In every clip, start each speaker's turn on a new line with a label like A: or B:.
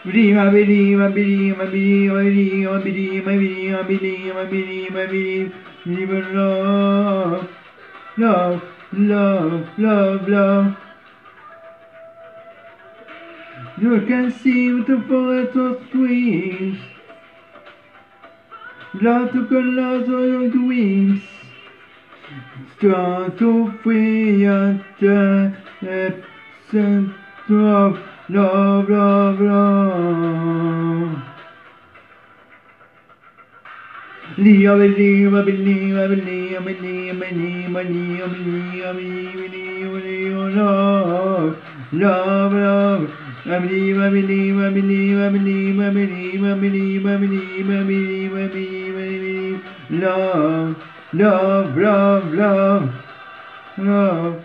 A: believe, I believe, I believe, I believe, I believe, I believe, I believe, I believe, I believe, I believe, believe in love, love, love, love, love. You can see with the bullets of wings. Love took a lot of the wings. Start to free at the center of love, love, love. Believe, I believe, I believe, I believe, I believe, I believe, I believe, I believe, I believe, I believe, I believe, love, love, love. I believe, I believe, I believe, I believe, I believe, I believe, I believe, I believe, I believe, I believe, love, love, love, love, love.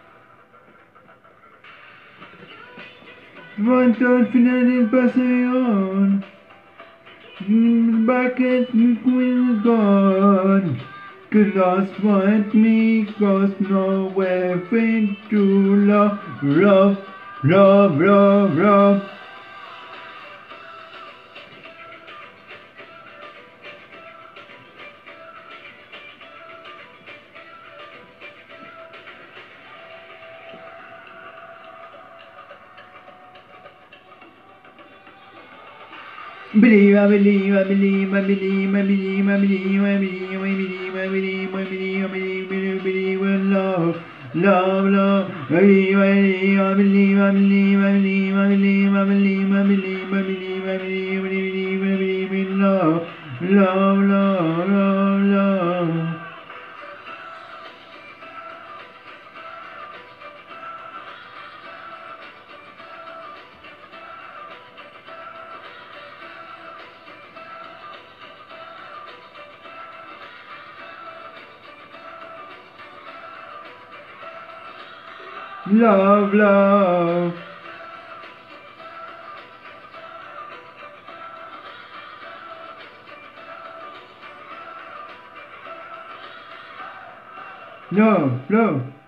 A: Quanto finale passayon, bakit queen gone? Cause lost want me, cause nowhere fit to love, love, love, love, love. Believe, I believe, I believe, I believe, I believe, I believe, I believe, I believe, I believe, I believe, I believe, believe, believe in love, love, love. I believe, I believe, I believe, I believe, I believe, I believe, I believe, I believe, I believe, I believe, I believe, I believe in love, love, love, love, love. Love, love. No, no.